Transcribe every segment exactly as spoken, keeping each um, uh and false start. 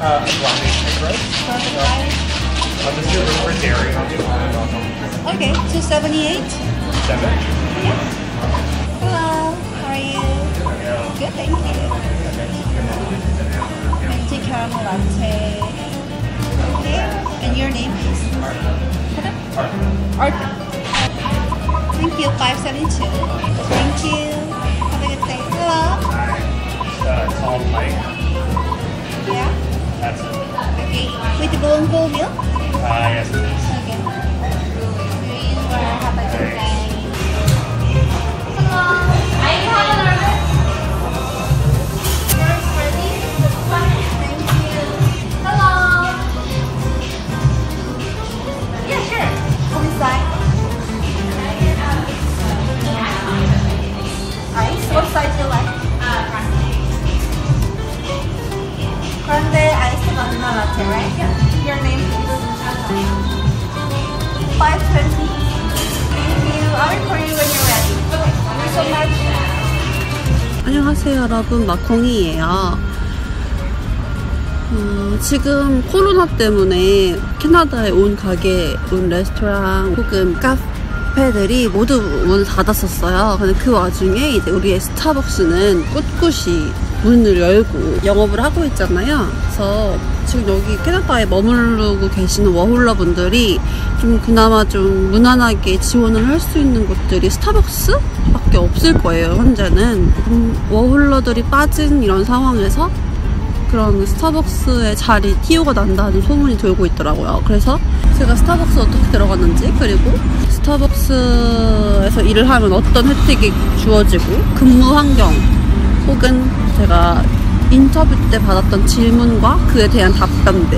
Uh, a blended egg roast. Perfect price. I'll just do a for dairy. I'll do almond milk. Okay, two seventy-eight. Seven. Yeah. Hello, how are you? Good, thank you. Minty caramel latte. Okay, and your name is? Arthur. Arthur. Thank you, five seventy-two. Thank you. Have a good day. Hello. Uh, tall pike. Yeah. That's it. Okay, with the bone full milk? Uh, yes, it is. Okay. Have a good day. Hello. I have an order. Yours ready? Thank you. Hello. Yeah, sure. On this side. Ice? What size do you like? Grande iced vanilla latte, right? Yeah. Your name is? five twenty. Thank you. I'll wait for you when you're ready. Okay. Thank you so much. 안녕하세요 여러분, 마콩이에요. 어, 지금 코로나 때문에 캐나다에 온 가게, 온 레스토랑 혹은 카페들이 모두 문을 닫았었어요. 근데 그 와중에 이제 우리의 스타벅스는 꿋꿋이 문을 열고 영업을 하고 있잖아요. 그래서 지금 여기 캐나다에 머무르고 계시는 워홀러 분들이 좀 그나마 좀 무난하게 지원을 할 수 있는 곳들이 스타벅스 밖에 없을 거예요. 현재는 워홀러들이 빠진 이런 상황에서 그런 스타벅스의 자리 티오가 난다는 소문이 돌고 있더라고요. 그래서 제가 스타벅스 어떻게 들어갔는지, 그리고 스타벅스에서 일을 하면 어떤 혜택이 주어지고, 근무 환경 혹은 제가 인터뷰 때 받았던 질문과 그에 대한 답변들,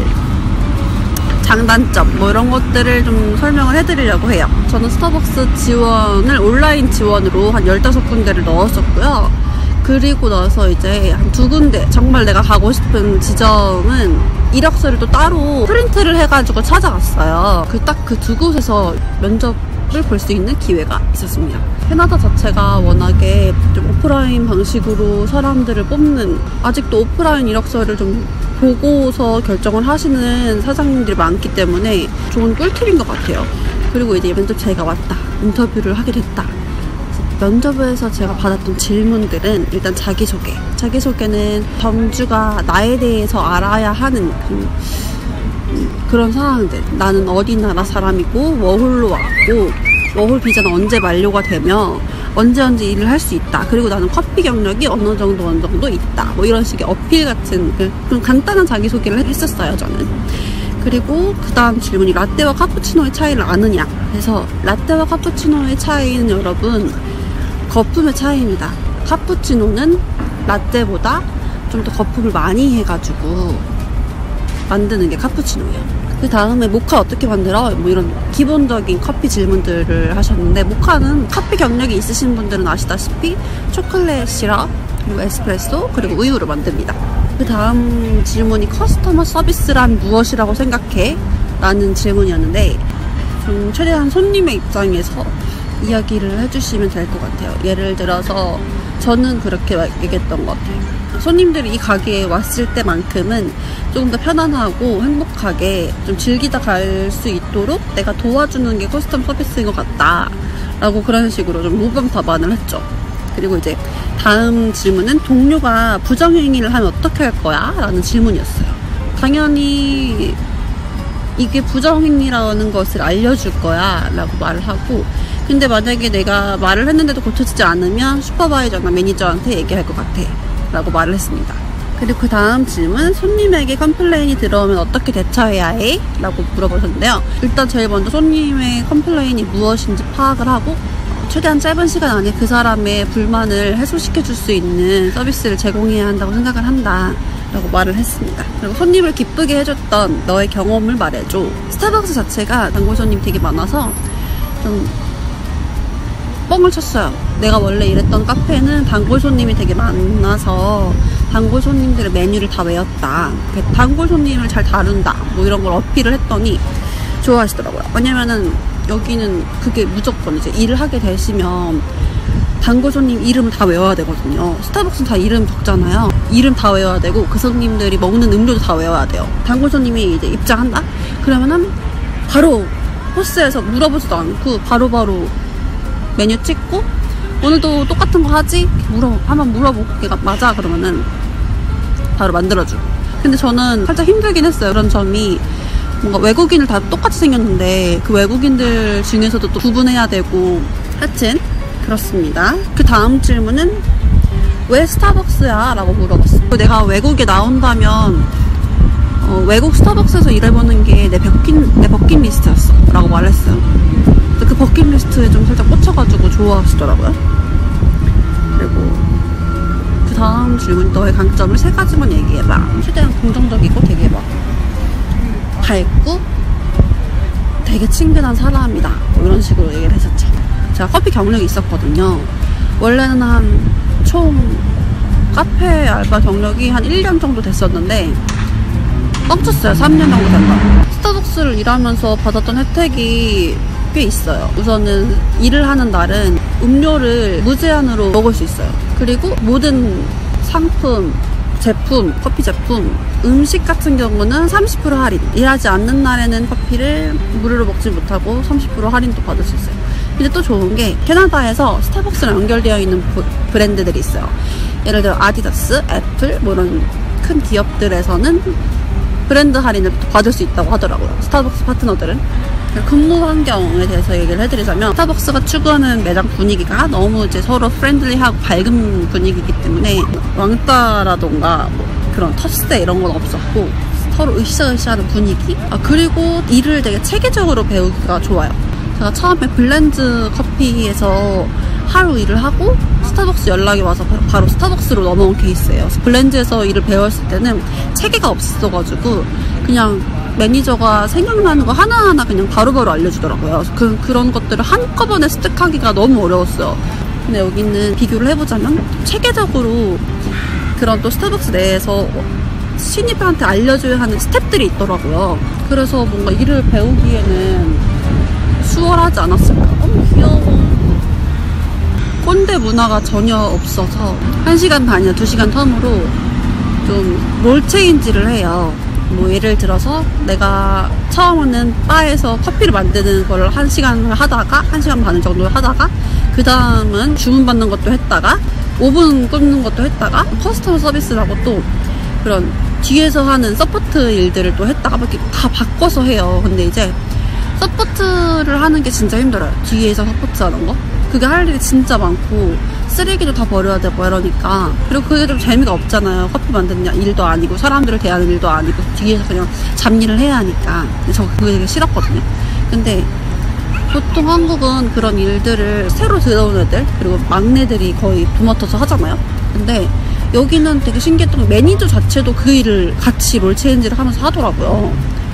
장단점 뭐 이런 것들을 좀 설명을 해드리려고 해요. 저는 스타벅스 지원을 온라인 지원으로 한 열다섯 군데를 넣었었고요. 그리고 나서 이제 한 두 군데, 정말 내가 가고 싶은 지점은 이력서를 또 따로 프린트를 해가지고 찾아갔어요. 그 딱 그 두 곳에서 면접을 볼 수 있는 기회가 있었습니다. 캐나다 자체가 워낙에 좀 오프라인 방식으로 사람들을 뽑는, 아직도 오프라인 이력서를 좀 보고서 결정을 하시는 사장님들이 많기 때문에 좋은 꿀팁인 것 같아요. 그리고 이제 면접 자리가 왔다, 인터뷰를 하게 됐다. 면접에서 제가 받았던 질문들은 일단 자기소개. 자기소개는 점주가 나에 대해서 알아야 하는 그, 그런 상황들. 나는 어디 나라 사람이고 워홀로 왔고 워홀 비자는 언제 만료가 되며 언제 언제 일을 할 수 있다. 그리고 나는 커피 경력이 어느 정도 어느 정도 있다. 뭐 이런 식의 어필 같은 그런 간단한 자기소개를 했었어요, 저는. 그리고 그 다음 질문이 라떼와 카푸치노의 차이를 아느냐. 그래서 라떼와 카푸치노의 차이는 여러분 거품의 차이입니다. 카푸치노는 라떼보다 좀 더 거품을 많이 해가지고 만드는 게 카푸치노예요. 그 다음에 모카 어떻게 만들어? 뭐 이런 기본적인 커피 질문들을 하셨는데, 모카는 커피 경력이 있으신 분들은 아시다시피 초콜릿 시럽, 그리고 에스프레소, 그리고 우유로 만듭니다. 그 다음 질문이 커스터머 서비스란 무엇이라고 생각해? 라는 질문이었는데, 좀 최대한 손님의 입장에서 이야기를 해주시면 될 것 같아요. 예를 들어서 저는 그렇게 얘기했던 것 같아요. 손님들이 이 가게에 왔을 때만큼은 조금 더 편안하고 행복하게 좀 즐기다 갈 수 있도록 내가 도와주는 게 커스텀 서비스인 것 같다 라고 그런 식으로 좀 모범 답안을 했죠. 그리고 이제 다음 질문은 동료가 부정행위를 하면 어떻게 할 거야? 라는 질문이었어요. 당연히 이게 부정행위라는 것을 알려줄 거야 라고 말을 하고, 근데 만약에 내가 말을 했는데도 고쳐지지 않으면 슈퍼바이저나 매니저한테 얘기할 것 같아 라고 말을 했습니다. 그리고 그 다음 질문, 손님에게 컴플레인이 들어오면 어떻게 대처해야 해? 라고 물어보셨는데요. 일단 제일 먼저 손님의 컴플레인이 무엇인지 파악을 하고 최대한 짧은 시간 안에 그 사람의 불만을 해소시켜 줄 수 있는 서비스를 제공해야 한다고 생각을 한다 라고 말을 했습니다. 그리고 손님을 기쁘게 해줬던 너의 경험을 말해줘. 스타벅스 자체가 단골 손님 되게 많아서 좀 뻥을 쳤어요. 내가 원래 일했던 카페는 단골 손님이 되게 많아서 단골 손님들의 메뉴를 다 외웠다, 단골 손님을 잘 다룬다, 뭐 이런 걸 어필을 했더니 좋아하시더라고요. 왜냐면은 여기는 그게 무조건 이제 일을 하게 되시면 단골 손님 이름 다 외워야 되거든요. 스타벅스는 다 이름 적잖아요. 이름 다 외워야 되고 그 손님들이 먹는 음료도 다 외워야 돼요. 단골 손님이 이제 입장한다? 그러면은 바로 코스에서 물어보지도 않고 바로바로 바로 메뉴 찍고 오늘도 똑같은 거 하지? 물어, 한번 물어보고 걔가 맞아 그러면은 바로 만들어주고. 근데 저는 살짝 힘들긴 했어요. 그런 점이 뭔가 외국인을 다 똑같이 생겼는데 그 외국인들 중에서도 또 구분해야 되고 하여튼 그렇습니다. 그 다음 질문은 왜 스타벅스야? 라고 물어봤어. 내가 외국에 나온다면 어, 외국 스타벅스에서 일해보는 게 내 버킷, 내 버킷리스트였어 라고 말했어요. 그 버킷리스트에 좀 살짝 꽂혀가지고 좋아하시더라고요. 그리고 그 다음 질문, 너의 강점을 세 가지만 얘기해봐. 최대한 긍정적이고 되게 막 밝고 되게 친근한 사람이다 뭐 이런 식으로 얘기를 했었죠. 제가 커피 경력이 있었거든요. 원래는 한 총 카페 알바 경력이 한 일 년 정도 됐었는데 멈췄어요. 삼 년 정도 된다. 스타벅스를 일하면서 받았던 혜택이 꽤 있어요. 우선은 일을 하는 날은 음료를 무제한으로 먹을 수 있어요. 그리고 모든 상품, 제품, 커피 제품, 음식 같은 경우는 삼십 퍼센트 할인. 일하지 않는 날에는 커피를 무료로 먹지 못하고 삼십 퍼센트 할인도 받을 수 있어요. 근데 또 좋은 게 캐나다에서 스타벅스랑 연결되어 있는 브랜드들이 있어요. 예를 들어 아디다스, 애플 뭐 이런 큰 기업들에서는 브랜드 할인을 받을 수 있다고 하더라고요. 스타벅스 파트너들은. 근무 환경에 대해서 얘기를 해드리자면 스타벅스가 추구하는 매장 분위기가 너무 이제 서로 프렌들리하고 밝은 분위기이기 때문에 왕따라던가 뭐 그런 텃세 이런 건 없었고 서로 으쌰으쌰하는 분위기. 아, 그리고 일을 되게 체계적으로 배우기가 좋아요. 제가 처음에 블렌즈 커피에서 하루 일을 하고 스타벅스 연락이 와서 바로 스타벅스로 넘어온 케이스예요. 블렌즈에서 일을 배웠을 때는 체계가 없었어가지고 그냥 매니저가 생각나는 거 하나하나 그냥 바로바로 알려주더라고요. 그, 그런 것들을 한꺼번에 습득하기가 너무 어려웠어요. 근데 여기는 비교를 해보자면 체계적으로 그런 또 스타벅스 내에서 신입한테 알려줘야 하는 스텝들이 있더라고요. 그래서 뭔가 일을 배우기에는 수월하지 않았을까. 너무 귀여워. 꼰대 문화가 전혀 없어서 한 시간 반이나 두 시간 텀으로 좀 롤체인지를 해요. 뭐 예를 들어서 내가 처음에는 바에서 커피를 만드는 걸 한 시간을 하다가 한 시간 반 정도 하다가 그 다음은 주문받는 것도 했다가 오븐 굽는 것도 했다가 커스터머 서비스라고 또 그런 뒤에서 하는 서포트 일들을 또 했다가 이렇게 다 바꿔서 해요. 근데 이제 서포트를 하는 게 진짜 힘들어요. 뒤에서 서포트하는 거. 그게 할 일이 진짜 많고 쓰레기도 다 버려야 되고 이러니까. 그리고 그게 좀 재미가 없잖아요. 커피 만드는 일도 아니고 사람들을 대하는 일도 아니고 뒤에서 그냥 잡일을 해야 하니까. 저 그게 되게 싫었거든요. 근데 보통 한국은 그런 일들을 새로 들어온 애들 그리고 막내들이 거의 도맡아서 하잖아요. 근데 여기는 되게 신기했던 게 매니저 자체도 그 일을 같이 롤체인지를 하면서 하더라고요.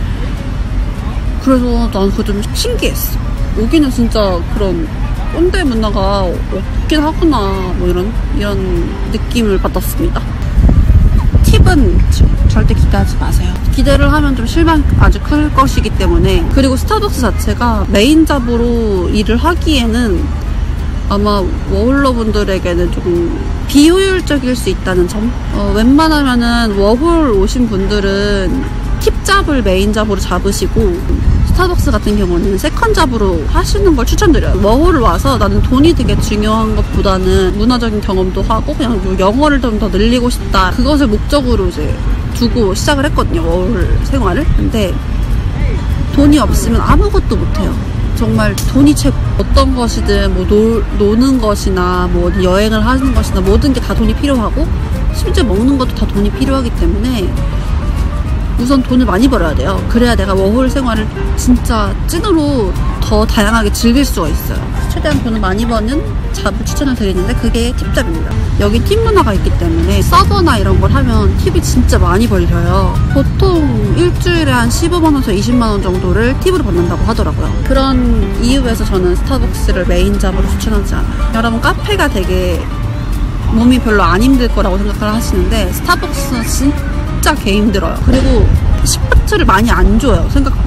그래서 난 그거 좀 신기했어. 여기는 진짜 그런 꼰대 문화가 없긴 하구나 뭐 이런 이런 느낌을 받았습니다. 팁은 절대 기대하지 마세요. 기대를 하면 좀 실망이 아주 클 것이기 때문에. 그리고 스타벅스 자체가 메인 잡으로 일을 하기에는 아마 워홀러 분들에게는 조금 비효율적일 수 있다는 점. 어, 웬만하면은 워홀 오신 분들은 팁 잡을 메인 잡으로 잡으시고 스타벅스 같은 경우는 세컨 잡으로 하시는 걸 추천드려요. 워홀을 와서 나는 돈이 되게 중요한 것보다는 문화적인 경험도 하고 그냥 뭐 영어를 좀 더 늘리고 싶다. 그것을 목적으로 이제 두고 시작을 했거든요. 워홀 생활을. 근데 돈이 없으면 아무것도 못해요. 정말 돈이 최고. 어떤 것이든 뭐 노, 노는 것이나 뭐 어디 여행을 하는 것이나 모든 게 다 돈이 필요하고 심지어 먹는 것도 다 돈이 필요하기 때문에 우선 돈을 많이 벌어야 돼요. 그래야 내가 워홀 생활을 진짜 찐으로 더 다양하게 즐길 수가 있어요. 최대한 돈을 많이 버는 잡을 추천을 드리는데 그게 팁잡입니다. 여기 팁 문화가 있기 때문에 서버나 이런 걸 하면 팁이 진짜 많이 벌려요. 보통 일주일에 한 십오만 원에서 이십만 원 정도를 팁으로 받는다고 하더라고요. 그런 이유에서 저는 스타벅스를 메인 잡으로 추천하지 않아요. 여러분 카페가 되게 몸이 별로 안 힘들 거라고 생각을 하시는데 스타벅스는 진짜 진짜 개 힘들어요. 그리고 시프트를 많이 안 줘요. 생각보다.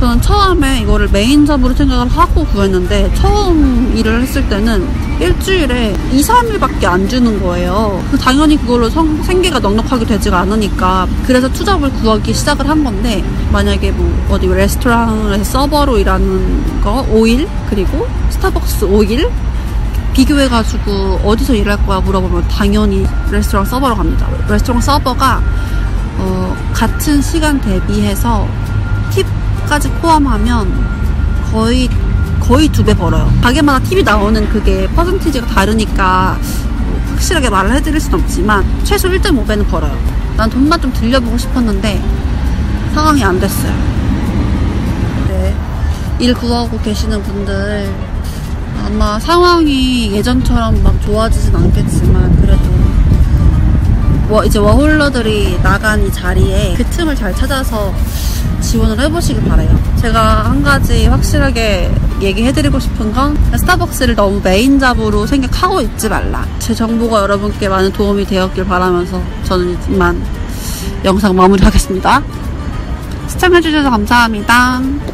저는 처음에 이거를 메인 잡으로 생각을 하고 구했는데 처음 일을 했을 때는 일주일에 이, 삼 일밖에 안 주는 거예요. 당연히 그걸로 성, 생계가 넉넉하게 되지가 않으니까 그래서 투잡을 구하기 시작을 한 건데 만약에 뭐 어디 레스토랑에서 서버로 일하는 거 오 일 그리고 스타벅스 오 일 비교해가지고 어디서 일할 거야 물어보면 당연히 레스토랑 서버로 갑니다. 레스토랑 서버가 어, 같은 시간 대비해서 팁까지 포함하면 거의 거의 두 배 벌어요. 가게마다 팁이 나오는 그게 퍼센티지가 다르니까 확실하게 말을 해드릴 순 없지만 최소 일 점 오 배는 벌어요. 난 돈만 좀 들려보고 싶었는데 상황이 안 됐어요. 네, 일 구하고 계시는 분들 아마 상황이 예전처럼 막 좋아지진 않겠지만 그래도 뭐 이제 워홀러들이 나간 이 자리에 그 틈을 잘 찾아서 지원을 해보시길 바래요. 제가 한 가지 확실하게 얘기해드리고 싶은 건 스타벅스를 너무 메인 잡으로 생각하고 있지 말라. 제 정보가 여러분께 많은 도움이 되었길 바라면서 저는 이만 영상 마무리하겠습니다. 시청해주셔서 감사합니다.